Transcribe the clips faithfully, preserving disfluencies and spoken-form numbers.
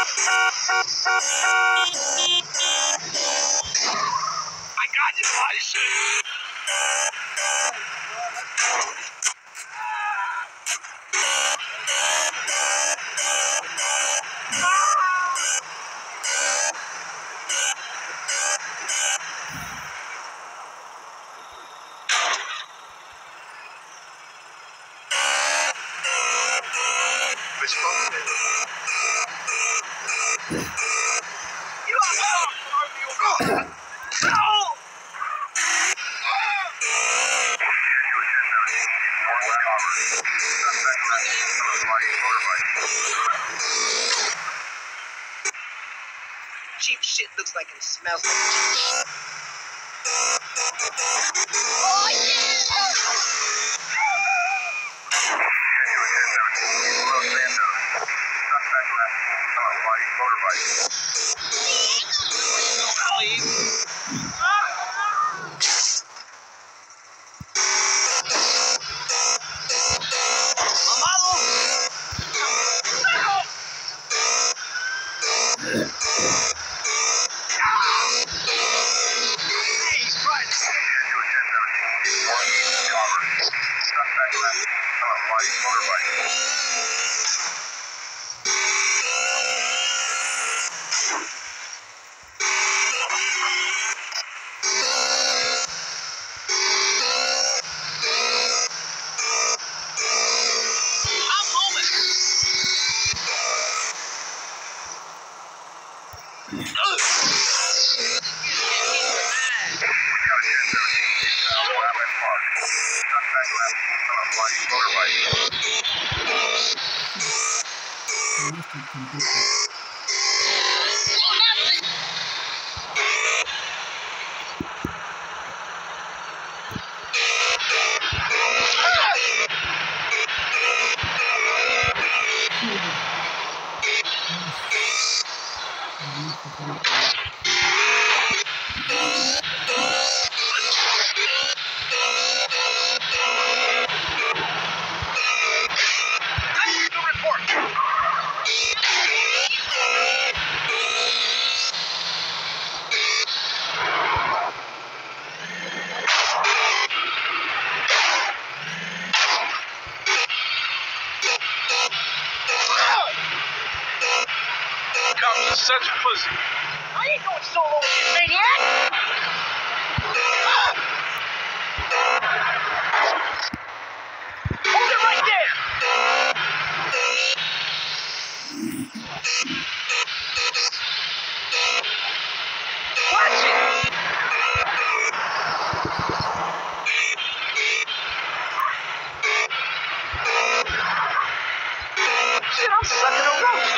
I got your license. Cheap shit looks like it smells like cheap shit. Such pussy. I ain't going solo with you, maniac! Hold it right there! Watch it! Shit, I'm sucking a roach.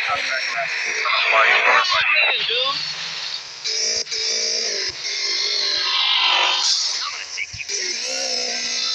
Why you want to Man, dude. I'm gonna take you.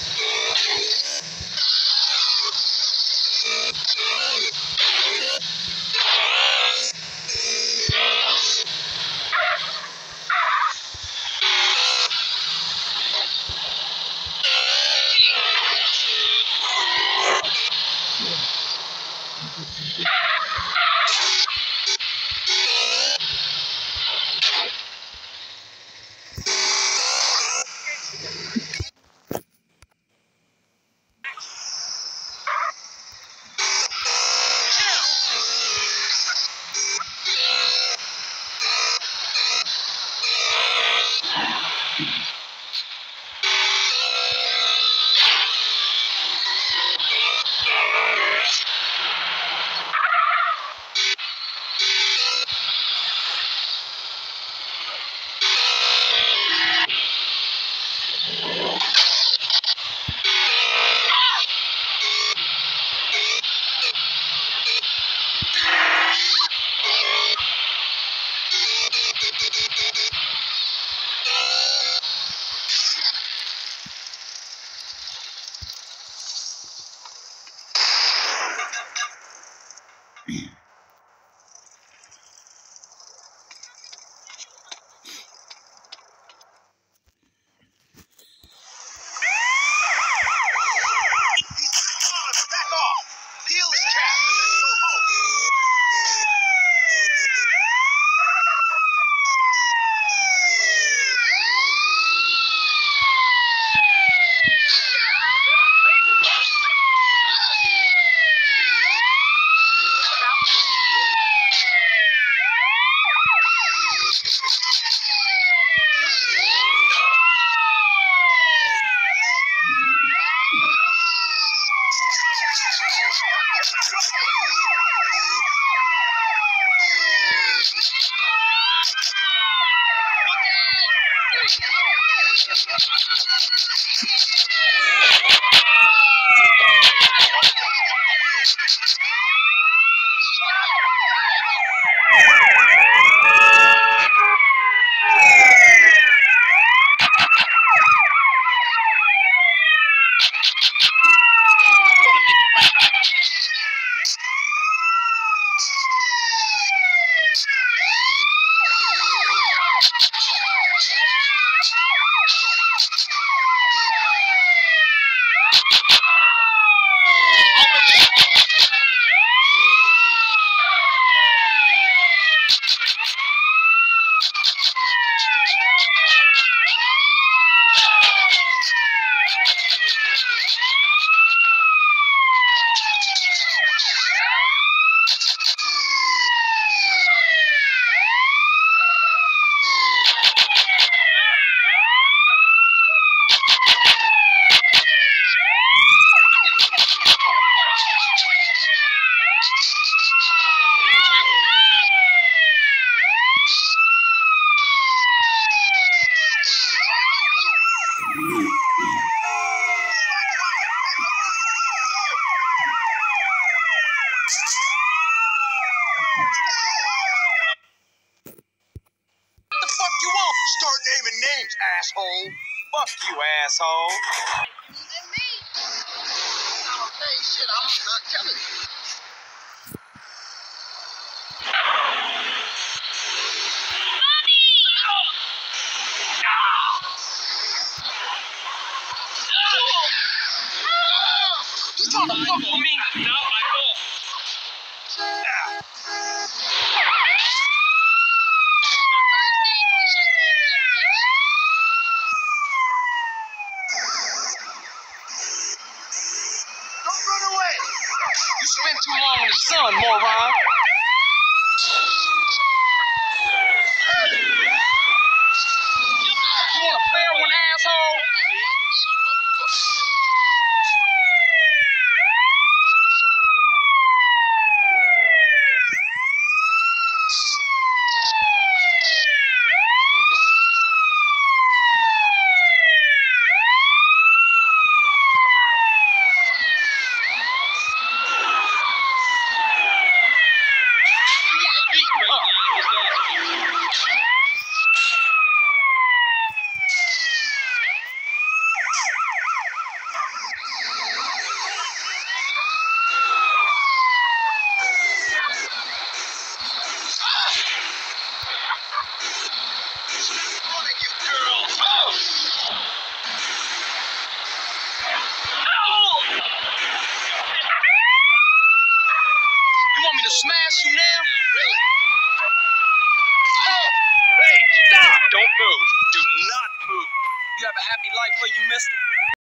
back off? Peel his cap and let's go home. Start naming names, asshole. Fuck you, asshole. And me. Oh, hey, shit, I'm not telling you. You trying to fuck with me? No, I don't. Don't run away. You spent too long in the sun, moron. You want a fair one, asshole? to smash you now? Really? Hey, stop! Don't move. Do not move. You have a happy life for you, mister?